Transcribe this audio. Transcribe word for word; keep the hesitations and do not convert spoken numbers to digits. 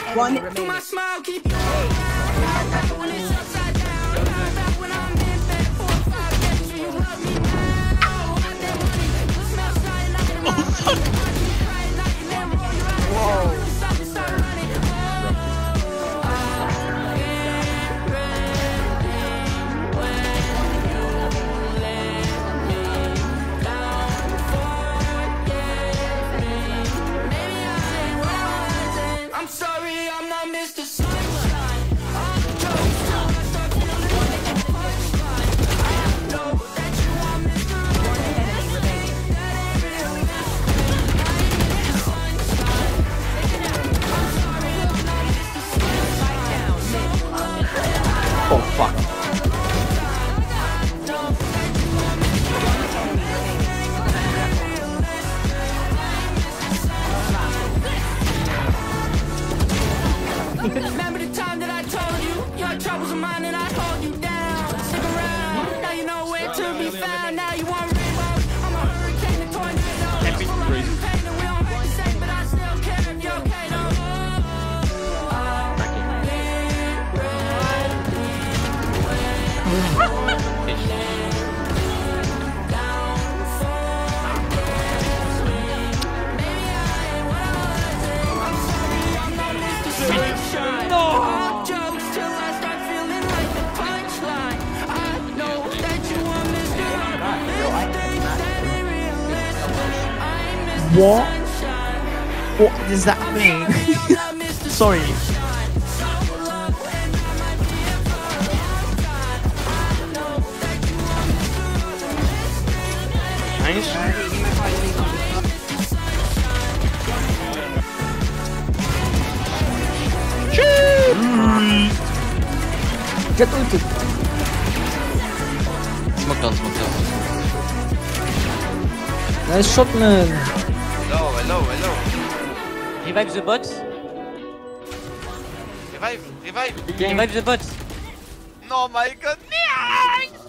One. To my smile, keep you I'm sorry, I'm not Mister Sunshine. I'm jokes till I start feeling like a punchline. I know that you are Mister Everything that ain't really listening. I ain't Mister Sunshine. I'm sorry, I'm not Mister Sunshine. Oh fuck. Remember the time that I told you your troubles are mine and I hold you down. Stick around, now you know where to be found. Now you want rainbows, I'm a hurricane, a tornado. Full of pain and we don't make the same, but I still care if you're okay though. What? What does that mean? Sorry. Nice. Get ulted. Smoke down, smoke down. Nice shot, man. Hello, hello, hello. Revive the bots. Revive, revive. Revive the bots. No, my god. Nice.